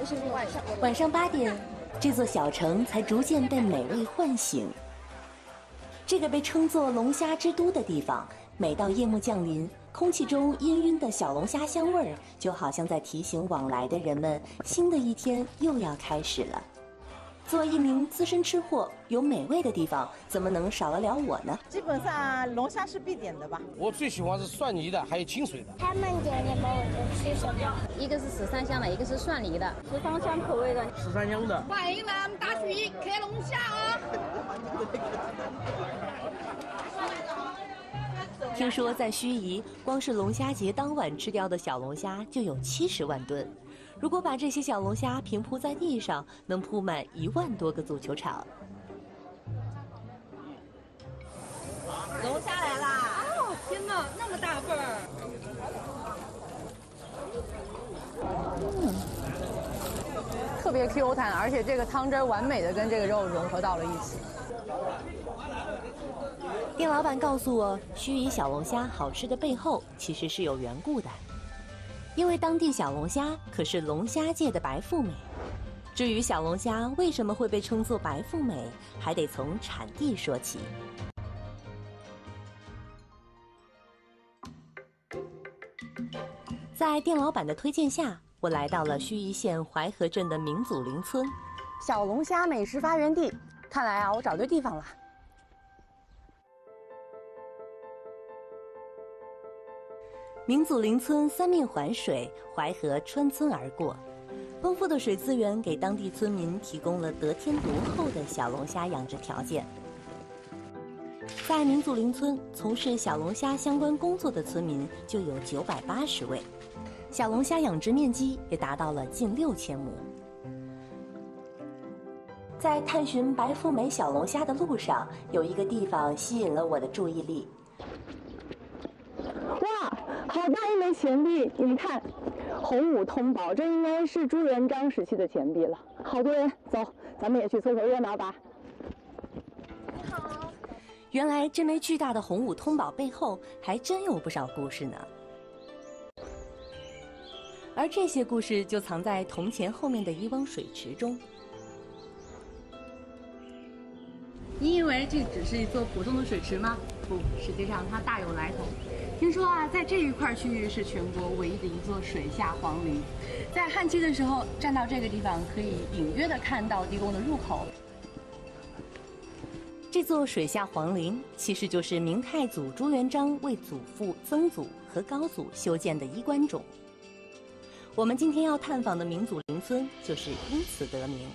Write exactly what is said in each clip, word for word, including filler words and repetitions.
是晚上。 晚上八点，这座小城才逐渐被美味唤醒。这个被称作龙虾之都的地方，每到夜幕降临，空气中氤氲的小龙虾香味儿，就好像在提醒往来的人们，新的一天又要开始了。作为一名资深吃货，有美味的地方怎么能少得了我呢？ 基本上龙虾是必点的吧。 我最喜欢是蒜泥的，还有清水的。 他们点什么我就吃什么。 一个是十三香的，一个是蒜泥的。 十三香口味的。 十三香的。 欢迎来我们大曲艺开龙虾啊！ 听说在盱眙，光是龙虾节当晚吃掉的小龙虾就有七十万吨。如果把这些小龙虾平铺在地上，能铺满一万多个足球场。 龙虾来啦！ 哦，天哪，那么大份儿！ 嗯，特别 Q 弹，而且这个汤汁完美的跟这个肉融合到了一起。 店老板告诉我，盱眙小龙虾好吃的背后其实是有缘故的。因为当地小龙虾可是龙虾界的白富美。至于小龙虾为什么会被称作白富美，还得从产地说起。在店老板的推荐下，我来到了盱眙县淮河镇的明祖陵村， 小龙虾美食发源地。看来啊，我找对地方了。 明祖陵村三面环水，淮河穿村而过，丰富的水资源给当地村民提供了得天独厚的小龙虾养殖条件。在明祖陵村从事小龙虾相关工作的村民就有九百八十位，小龙虾养殖面积也达到了近六千亩。在探寻白富美小龙虾的路上，有一个地方吸引了我的注意力。 好大一枚钱币，你们看，洪武通宝，这应该是朱元璋时期的钱币了。好多人，走，咱们也去凑凑热闹吧。 你好。原来这枚巨大的洪武通宝背后还真有不少故事呢。而这些故事就藏在铜钱后面的一汪水池中。 你以为这只是一座普通的水池吗？不，实际上它大有来头。听说啊，在这一块区域是全国唯一的一座水下皇陵。在汉期的时候，站到这个地方可以隐约的看到地宫的入口。 这座水下皇陵其实就是明太祖朱元璋为祖父、曾祖和高祖修建的衣冠冢。我们今天要探访的明祖陵村就是因此得名。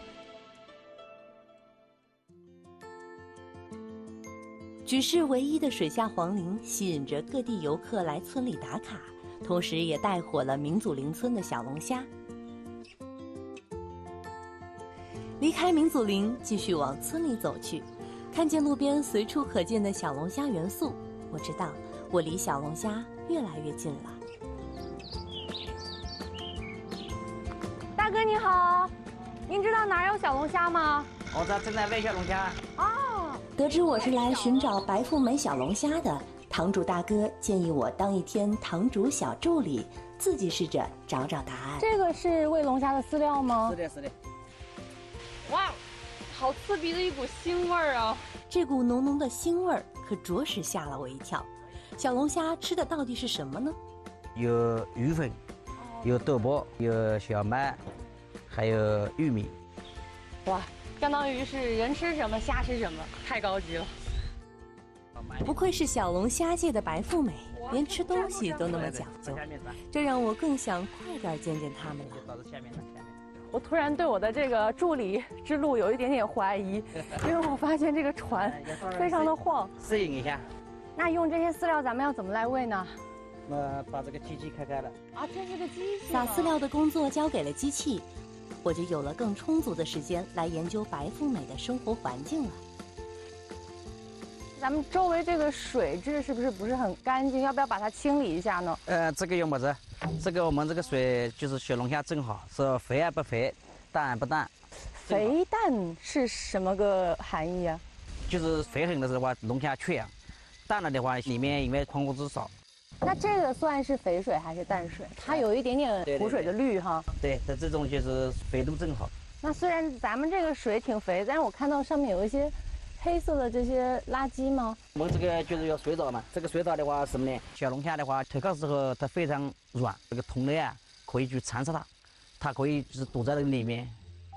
举世唯一的水下皇陵吸引着各地游客来村里打卡，同时也带火了明祖陵村的小龙虾。离开明祖陵，继续往村里走去，看见路边随处可见的小龙虾元素，我知道我离小龙虾越来越近了。 大哥你好，您知道哪儿有小龙虾吗？ 我这正在喂小龙虾。 哦， 得知我是来寻找白富美小龙虾的，堂主大哥建议我当一天堂主小助理，自己试着找找答案。 这个是喂龙虾的饲料吗？ 是的，是的。 哇，好刺鼻的一股腥味儿啊！ 这股浓浓的腥味儿可着实吓了我一跳。小龙虾吃的到底是什么呢？ 有鱼粉，有豆粕，有小麦，还有玉米。 哇，相当于是人吃什么虾吃什么，太高级了。 不愧是小龙虾界的白富美，连吃东西都那么讲究，这让我更想快点见见他们了。 我突然对我的这个助理之路有一点点怀疑，因为我发现这个船非常的晃， 适应一下。 那用这些饲料咱们要怎么来喂呢？ 那把这个机器开开了。 啊，这是个机器。 撒饲料的工作交给了机器，我就有了更充足的时间来研究白富美的生活环境了。 咱们周围这个水质是不是不是很干净？要不要把它清理一下呢？ 呃，这个用么子？这个我们这个水就是小龙虾正好，是肥而不肥，淡而不淡。 肥淡是什么个含义啊？ 就是肥很的时候话，龙虾缺氧；淡了的话，里面因为矿物质少， 那这个算是肥水还是淡水？它有一点点湖水的绿哈。 对，它这种就是肥度正好。 那虽然咱们这个水挺肥，但是我看到上面有一些黑色的这些垃圾吗？ 我们这个就是要水藻嘛，这个水藻的话什么呢？小龙虾的话，退烤时候它非常软，这个同类啊可以去蚕食它，它可以就是躲在那个里面。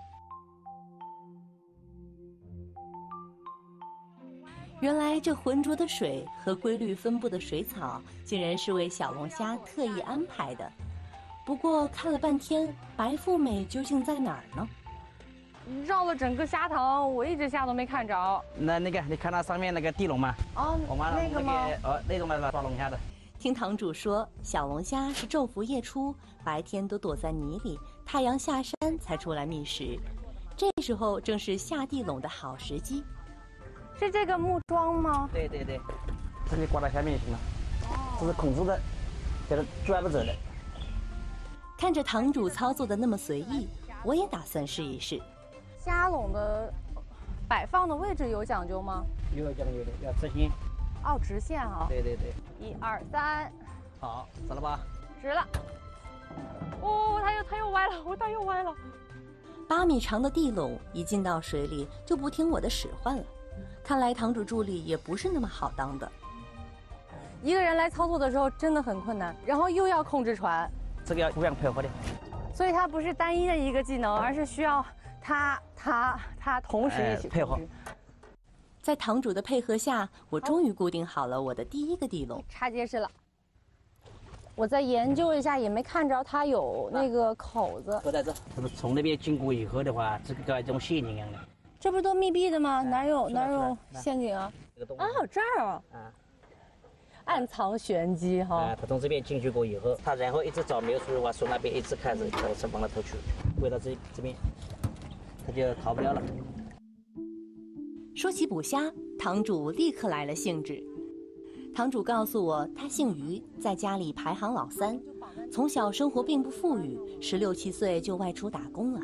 原来这浑浊的水和规律分布的水草，竟然是为小龙虾特意安排的。不过看了半天，白富美究竟在哪儿呢？ 绕了整个虾塘，我一只虾都没看着。 那那个，你看它上面那个地笼吗？ 哦， 我们那个吗？ 哦，那种来抓龙虾的。 听堂主说，小龙虾是昼伏夜出，白天都躲在泥里，太阳下山才出来觅食。这时候正是下地笼的好时机。 是这个木桩吗？ 对对对，这里挂到下面就行了。哦，这是控制的，给它拽不走的。 看着堂主操作的那么随意，我也打算试一试。 虾笼的摆放的位置有讲究吗？ 有讲究的，要直线。 哦，直线啊。 对对对。 一二三。 好，直了吧？ 直了。哦，它又它又歪了，我它又歪了。 八米长的地笼一进到水里就不听我的使唤了。看来堂主助理也不是那么好当的。 一个人来操作的时候真的很困难，然后又要控制船， 这个要互相配合的。 所以它不是单一的一个技能，而是需要他他他同时一起配合。 在堂主的配合下，我终于固定好了我的第一个地笼， 插结实了。我再研究一下，也没看着它有那个口子。 不在这，这个从那边经过以后的话，这个跟一种陷阱一样的。 这不是都密闭的吗？哪有哪有陷阱啊？啊，这儿啊。啊。暗藏玄机哈。 啊，它从这边进去过以后，它然后一直找没有出的话，从那边一直开始从从帮它偷去，回到这这边，它就逃不了了。 说起捕虾，堂主立刻来了兴致。堂主告诉我，他姓于，在家里排行老三，从小生活并不富裕，十六七岁就外出打工了。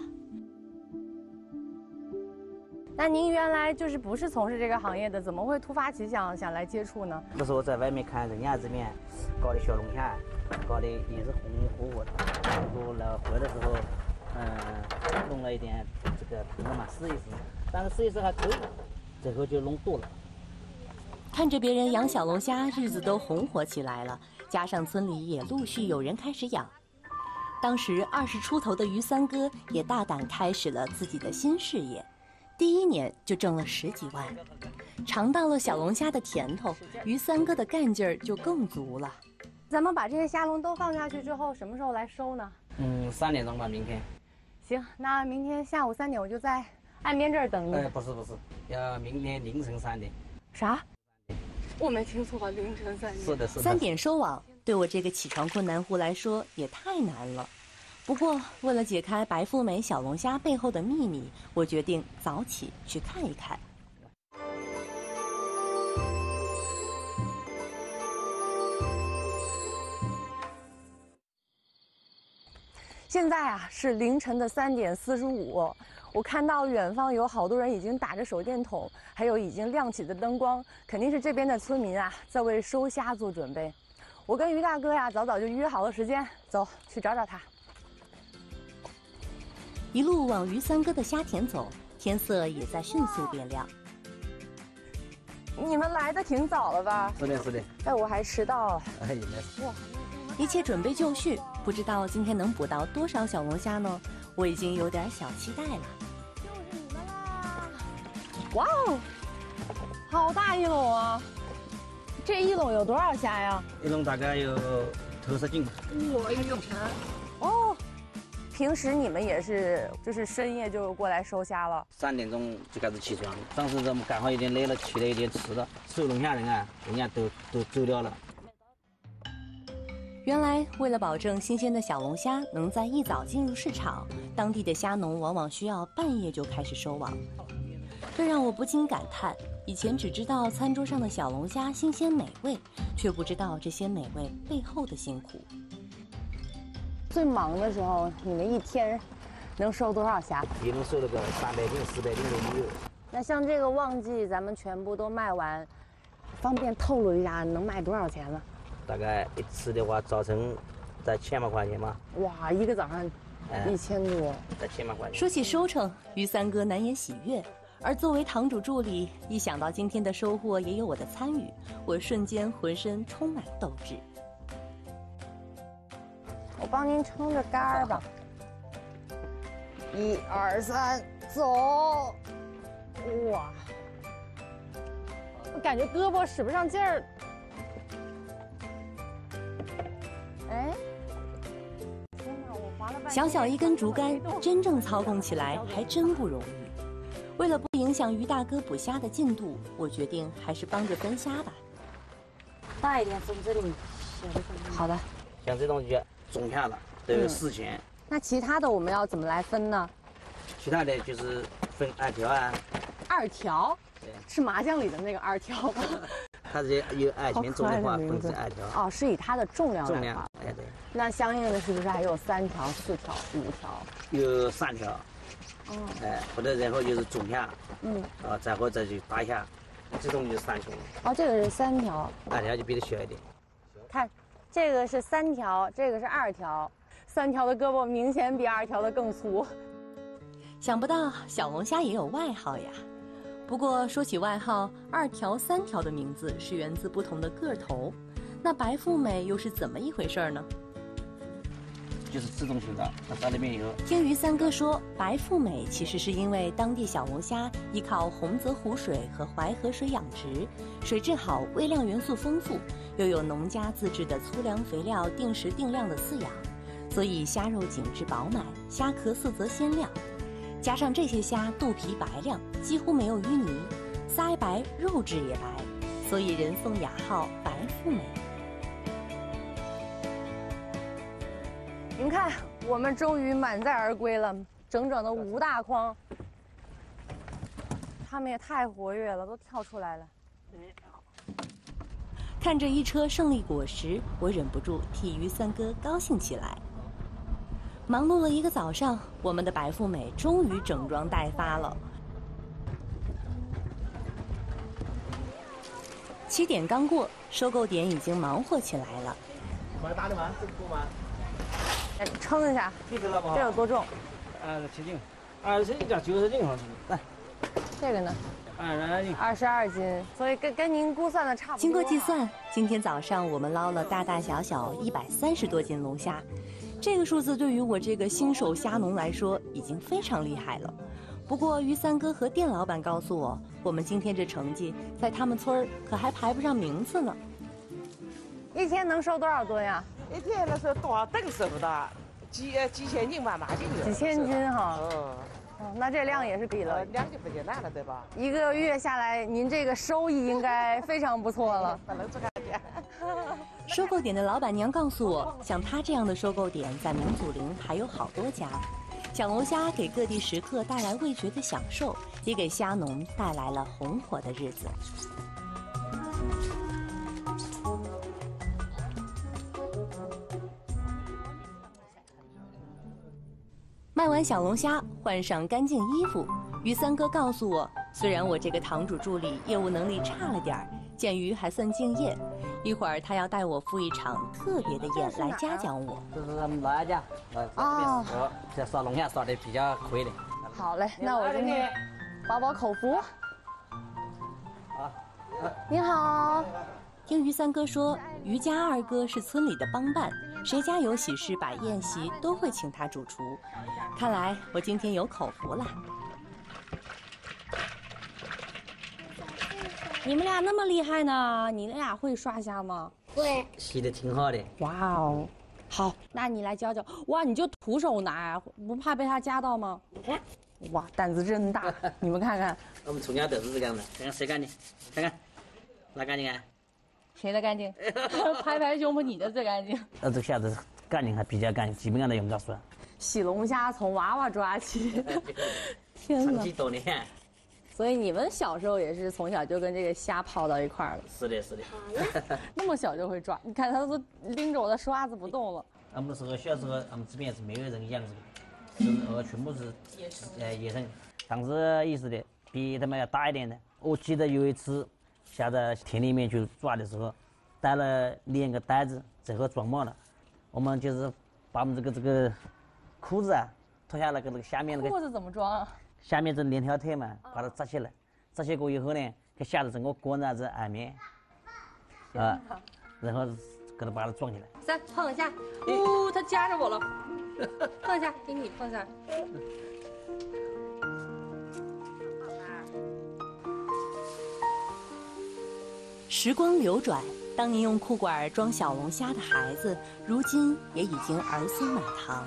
那您原来就是不是从事这个行业的，怎么会突发奇想想来接触呢？ 那时候在外面看人家这边搞的小龙虾，搞的也是红火火的。然后来回的时候，嗯，弄了一点这个糖嘛，试一试，但是试一试还可以，最后就弄多了。 看着别人养小龙虾，日子都红火起来了，加上村里也陆续有人开始养。当时二十出头的于三哥也大胆开始了自己的新事业。第一年就挣了十几万，尝到了小龙虾的甜头，于三哥的干劲儿就更足了。 咱们把这些虾笼都放下去之后，什么时候来收呢？ 嗯，三点钟吧，明天。 行，那明天下午三点我就在岸边这儿等你。 呃，不是不是，要明天凌晨三点。 啥？我没听错，凌晨三点。 是的，是的。 三点收网，对我这个起床困难户来说也太难了。不过，为了解开白富美小龙虾背后的秘密，我决定早起去看一看。 现在啊是凌晨的三点四十五，我看到远方有好多人已经打着手电筒，还有已经亮起的灯光，肯定是这边的村民啊在为收虾做准备。我跟于大哥呀早早就约好了时间，走去找找他。 一路往于三哥的虾田走，天色也在迅速变亮。 你们来的挺早了吧？ 是的，是的。 哎，我还迟到了。 哎，没事。哇， 一切准备就绪，不知道今天能捕到多少小龙虾呢？我已经有点小期待了。 就是你们啦！哇哦，好大一笼啊！这一笼有多少虾呀？ 一笼大概有头十斤。 我有沉。哦。平时你们也是，就是深夜就过来收虾了。 三点钟就开始起床，当时我们赶好有点累了，起得有点迟了。收龙虾人啊，人家都都走掉了。 原来，为了保证新鲜的小龙虾能在一早进入市场，当地的虾农往往需要半夜就开始收网。这让我不禁感叹：以前只知道餐桌上的小龙虾新鲜美味，却不知道这些美味背后的辛苦。 最忙的时候，你们一天能收多少虾？ 一共收了个三百斤、四百斤都有。 那像这个旺季，咱们全部都卖完，方便透露一下能卖多少钱呢？ 大概一次的话，早晨在千把块钱嘛。 哇，一个早上一千多， 在千把块钱。 说起收成，于三哥难掩喜悦。而作为堂主助理，一想到今天的收获也有我的参与，我瞬间浑身充满斗志。 我帮您撑着杆儿吧。一二三，走！哇，我感觉胳膊使不上劲儿。哎，天哪，我滑了半天。 小小一根竹竿，真正操控起来还真不容易。为了不影响于大哥捕虾的进度，我决定还是帮着分虾吧。 大一点分这里。好的。 像这种就叫中下了，都有四钱、嗯。 那其他的我们要怎么来分呢？ 其他的就是分二条啊。 二条？ 对， 是麻将里的那个二条吗？ 它是有二钱重的话分成二条。 哦，是以它的重量来重量，哎对。 那相应的是不是还有三条、四条、五条？ 有三条。哦。哎，或者然后就是中下。 嗯。 啊，再或者就大下，这种就是三穷。 哦，这个是三条。 二条就比它小一点。 看，这个是三条，这个是二条，三条的胳膊明显比二条的更粗。 想不到小龙虾也有外号呀。不过说起外号，二条、三条的名字是源自不同的个头。那白富美又是怎么一回事呢？ 就是自动修的，它在里面有。 听于三哥说，白富美其实是因为当地小龙虾依靠洪泽湖水和淮河水养殖，水质好，微量元素丰富，又有农家自制的粗粮肥料定时定量的饲养，所以虾肉紧致饱满，虾壳色泽鲜亮。加上这些虾肚皮白亮，几乎没有淤泥，鳃白肉质也白，所以人送雅号白富美。 你们看，我们终于满载而归了，整整的五大筐。他们也太活跃了，都跳出来了。 看着一车胜利果实，我忍不住替于三哥高兴起来。忙碌了一个早上，我们的白富美终于整装待发了。七点刚过，收购点已经忙活起来了。 买大的吗？这个够吗？ 来称一下，这有多重？ 二十七斤，二十七斤加九十斤好像是。来， 这个呢？ 二十二斤。 二十二斤，所以跟跟您估算的差不多。 经过计算，今天早上我们捞了大大小小一百三十多斤龙虾，这个数字对于我这个新手虾农来说已经非常厉害了。不过于三哥和店老板告诉我，我们今天这成绩在他们村儿可还排不上名次呢。 一天能收多少吨呀？ 一天那是多少吨收不到，几呃几千斤吧，马斤有。 几千斤哈。 嗯。 哦，那这量也是比了。 量就不简单了，对吧？ 一个月下来，您这个收益应该非常不错了。 不能这个点。 收购点的老板娘告诉我，像她这样的收购点在明祖陵还有好多家。小龙虾给各地食客带来味觉的享受，也给虾农带来了红火的日子。卖完小龙虾，换上干净衣服，于三哥告诉我，虽然我这个堂主助理业务能力差了点儿，建于还算敬业。一会儿他要带我赴一场特别的宴来嘉奖我。 这是咱们老家，哦，这烧龙虾烧的比较可以的。 好嘞，那我今天饱饱口福。 好， 你好。 听于三哥说，于家二哥是村里的帮办，谁家有喜事摆宴席都会请他主厨。看来我今天有口福了。 你们俩那么厉害呢？你俩会刷虾吗？ 会。 洗的挺好的。 哇哦，好，那你来教教。哇，你就徒手拿，不怕被他夹到吗？哇，胆子真大！你们看看。 我们从家都是这样的，看看谁干净，看看，哪干净啊？ 谁的干净？拍拍胸脯，你的最干净。 呃，这虾子干净还比较干净，基本上都用不着刷。 洗龙虾从娃娃抓起。天哪！ 长期多年。 所以你们小时候也是从小就跟这个虾泡到一块儿了？ 是的，是的。 那么小就会抓，你看他都拎着我的刷子不动了。 我们时候小时候，我们这边是没有人养这个，是呃全部是呃野生。像是意思的，比他们要大一点的。我记得有一次下在田里面去抓的时候， 带了两个袋子，最后装满了。我们就是把我们这个这个裤子啊脱下来，个那个下面那个裤子怎么装啊？ 下面这两条腿嘛，把它扎起来，扎起过以后呢，给下头整个裹在这外面，啊，然后给它把它装起来。 三碰一下，呜，它夹着我了，碰一下，给你碰一下。 时光流转，当年用裤管装小龙虾的孩子，如今也已经儿孙满堂。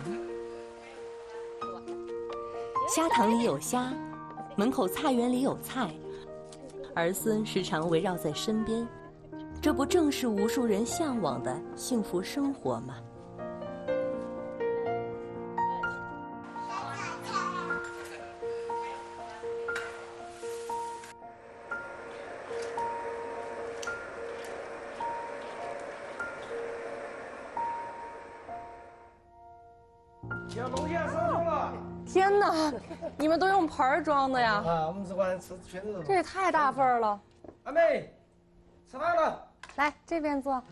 虾塘里有虾，门口菜园里有菜，儿孙时常围绕在身边，这不正是无数人向往的幸福生活吗？ 小龙虾上桌了！ 天哪，你们都用盆儿装的呀？ 啊，我们这晚吃全都是。 这也太大份儿了。 阿妹，吃饭了。 来这边坐。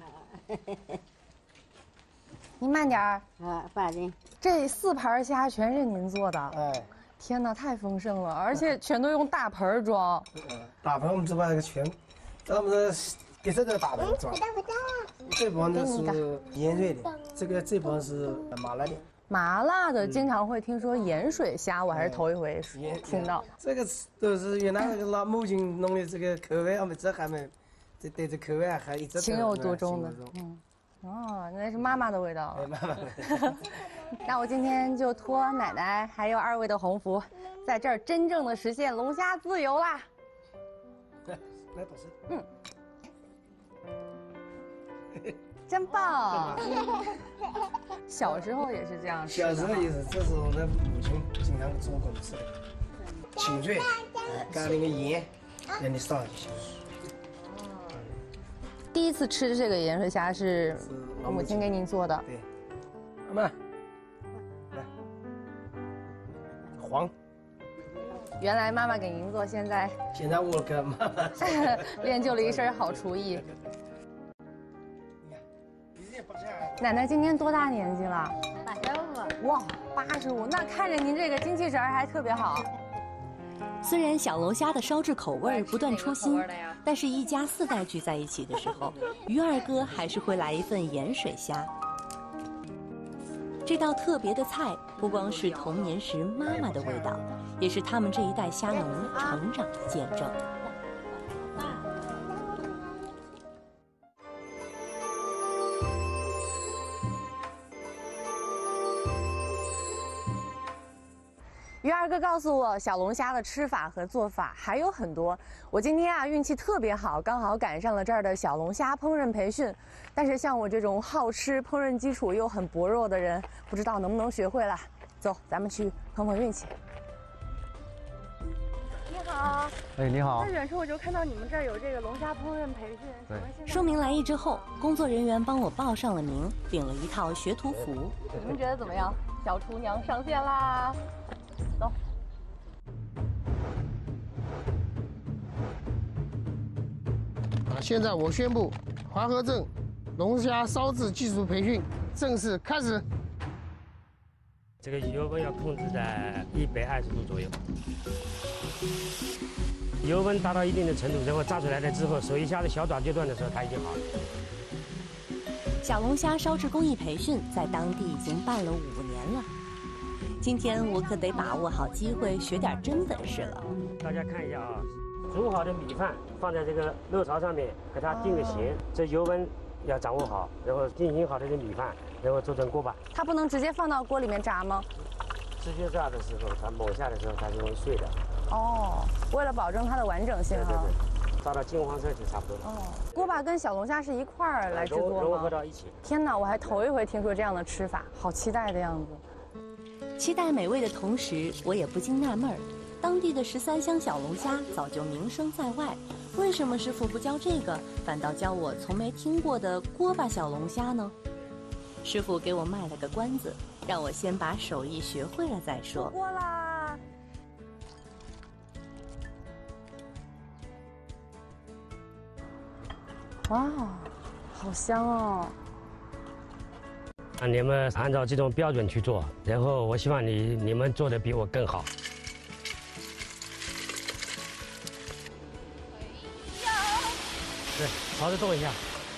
您慢点儿。 啊，放心。 这四盘虾全是您做的。 哎。 天哪，太丰盛了，而且全都用大盆儿装。 大盆我们只把那个全，咱们这给这个大盆装。这盆呢是盐水的，这个这盆是麻辣的。 麻辣的经常会听说盐水虾，我还是头一回听到。 这个都是原来那个老母亲弄的，这个口味我们这还没，这对这口味还一直情有独钟的。嗯，哦，那是妈妈的味道。 对，妈妈的味道。 那我今天就托奶奶还有二位的鸿福，在这儿真正的实现龙虾自由啦。 来，保持。 嗯。真棒！小时候也是这样吃的。 小时候也是，这是我的母亲经常做给我们吃的，清脆，加那个盐，让你烧就行。 第一次吃这个盐水虾是母亲给您做的。 对，妈妈，来，黄。 原来妈妈给您做，现在现在我给妈妈练就了一身好厨艺。奶奶今年多大年纪了？ 八十五。 哇，八十五，那看着您这个精气神还特别好。 虽然小龙虾的烧制口味不断出新，但是一家四代聚在一起的时候，于二哥还是会来一份盐水虾。这道特别的菜，不光是童年时妈妈的味道，也是他们这一代虾农成长的见证。 于二哥告诉我，小龙虾的吃法和做法还有很多。我今天啊运气特别好，刚好赶上了这儿的小龙虾烹饪培训。但是像我这种好吃、烹饪基础又很薄弱的人，不知道能不能学会了。走，咱们去碰碰运气。 你好。 哎，你好。 在远处我就看到你们这儿有这个龙虾烹饪培训。 对。 说明来意之后，工作人员帮我报上了名，领了一套学徒服。 你们觉得怎么样？小厨娘上线啦！走。 啊！现在我宣布，华河镇龙虾烧制技术培训正式开始。 这个油温要控制在一百二十度左右。油温达到一定的程度，然后炸出来了之后，手一下子小爪就断的时候，它已经好了。 小龙虾烧制工艺培训在当地已经办了五年了。今天我可得把握好机会，学点真本事了。 大家看一下啊，煮好的米饭放在这个漏槽上面，给它定个型，这油温要掌握好，然后定型好的这米饭，然后做成锅巴。 它不能直接放到锅里面炸吗？ 直接炸的时候，它抹下的时候它就会碎的。 哦，为了保证它的完整性啊。 对对对，炸到金黄色就差不多了。 哦，锅巴跟小龙虾是一块儿来制作吗？ 融合到一起。 天哪，我还头一回听说这样的吃法，好期待的样子。 期待美味的同时，我也不禁纳闷儿：当地的十三香小龙虾早就名声在外，为什么师傅不教这个，反倒教我从没听过的锅巴小龙虾呢？师傅给我卖了个关子，让我先把手艺学会了再说。 锅啦！哇， 好香哦！ 啊，你们按照这种标准去做，然后我希望你你们做的比我更好。对，朝着动一下。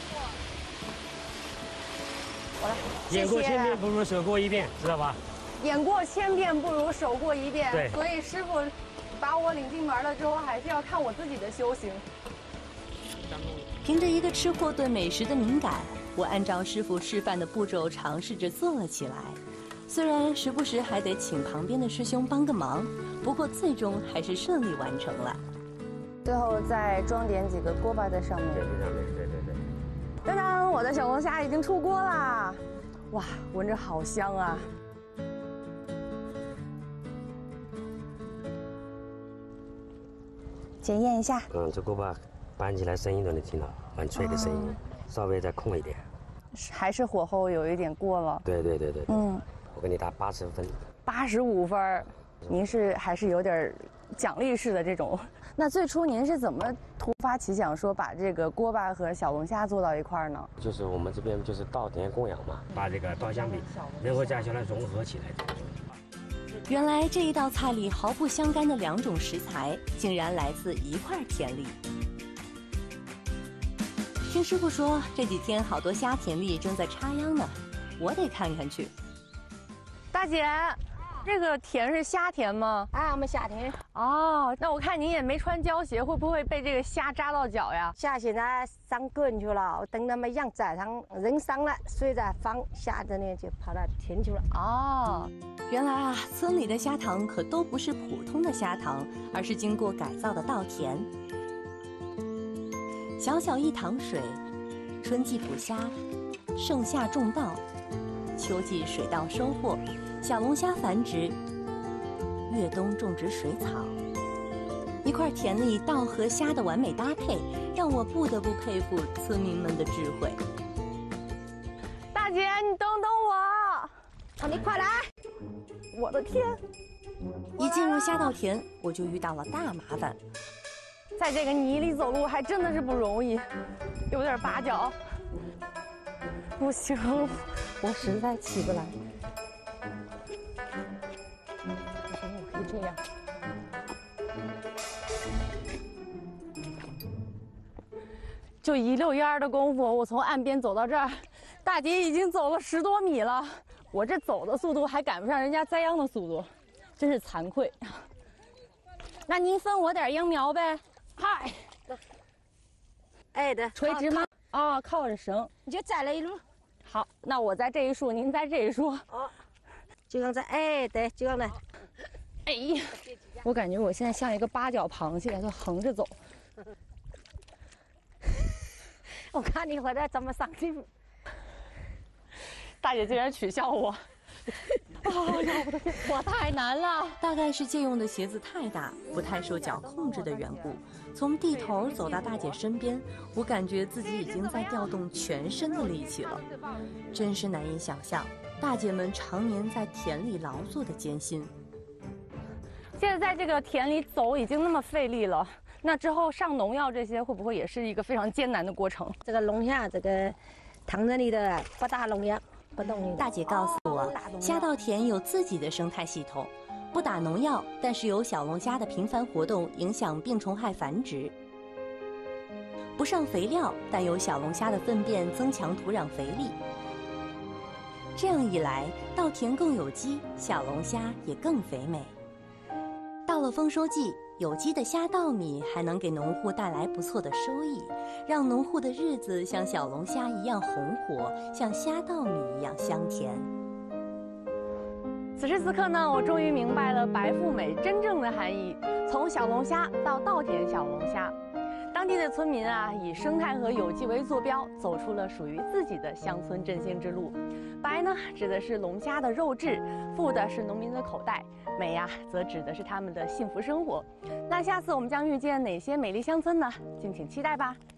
我来， 眼过千遍不如手过一遍，知道吧？ 眼过千遍不如手过一遍。 对， 所以师傅把我领进门了之后，还是要看我自己的修行。 凭着一个吃货对美食的敏感，我按照师傅示范的步骤尝试着做了起来。虽然时不时还得请旁边的师兄帮个忙，不过最终还是顺利完成了。 最后再装点几个锅巴在上面。 对，在上面，对对对。 当当，我的小龙虾已经出锅啦！哇，闻着好香啊！检验一下。 嗯，这锅巴搬起来声音都能听到，蛮脆的声音，哦、稍微再控一点。 还是火候有一点过了。 对对对对。 嗯， 我给你打八十分。 八十五分，您是还是有点奖励式的这种。那最初您是怎么突发奇想说把这个锅巴和小龙虾做到一块儿呢？ 就是我们这边就是稻田供养嘛，把这个稻香米，然后再将它融合起来。 原来这一道菜里毫不相干的两种食材，竟然来自一块田里。听师傅说，这几天好多虾田里正在插秧呢，我得看看去。 大姐，这个田是虾田吗？ 啊，我们虾田。 哦，那我看您也没穿胶鞋，会不会被这个虾扎到脚呀？ 虾现在上根去了，我等他们养栽上人上来，水再放，虾子呢就跑到田去了。 哦，原来啊，村里的虾塘可都不是普通的虾塘，而是经过改造的稻田。小小一塘水，春季捕虾，盛夏种稻，秋季水稻收获，小龙虾繁殖，越冬种植水草。一块田里稻和虾的完美搭配，让我不得不佩服村民们的智慧。 大姐，你等等我！ 啊，你快来！ 我的天！ 一进入虾稻田，我就遇到了大麻烦。 在这个泥里走路还真的是不容易，有点拔脚。不行，我实在起不来。不行，我可以这样。就一溜烟的功夫，我从岸边走到这儿，大姐已经走了十多米了。我这走的速度还赶不上人家栽秧的速度，真是惭愧。那您分我点秧苗呗？嗨， 哎的， 垂直吗？啊、哦，靠着绳， 你就栽了一路。 好，那我在这一束，您在这一束。 哦，就刚才，哎，对，就刚才。 哎呀，我感觉我现在像一个八角螃蟹，就横着走。 我看你回来怎么上去。 大姐竟然取笑我。哦呀，我的天，我太难了。 大概是借用的鞋子太大，不太受脚控制的缘故。从地头走到大姐身边，我感觉自己已经在调动全身的力气了，真是难以想象大姐们常年在田里劳作的艰辛。 现在在这个田里走已经那么费力了，那之后上农药这些会不会也是一个非常艰难的过程？ 这个龙虾，这个塘子里的不打农药。 大姐告诉我，虾稻田有自己的生态系统，不打农药，但是有小龙虾的频繁活动影响病虫害繁殖；不上肥料，但有小龙虾的粪便增强土壤肥力。这样一来，稻田更有机，小龙虾也更肥美。到了丰收季，有机的虾稻米还能给农户带来不错的收益，让农户的日子像小龙虾一样红火，像虾稻米一样香甜。 此时此刻呢，我终于明白了白富美真正的含义，从小龙虾到稻田小龙虾。当地的村民啊，以生态和有机为坐标，走出了属于自己的乡村振兴之路。白呢，指的是龙虾的肉质；富的是农民的口袋；美呀、啊，则指的是他们的幸福生活。那下次我们将遇见哪些美丽乡村呢？敬请期待吧。